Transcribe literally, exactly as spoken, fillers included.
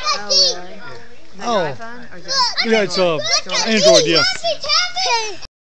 Oh, really? Is that Oh. your iPhone? Or is it Yeah, it's uh, Android, yeah.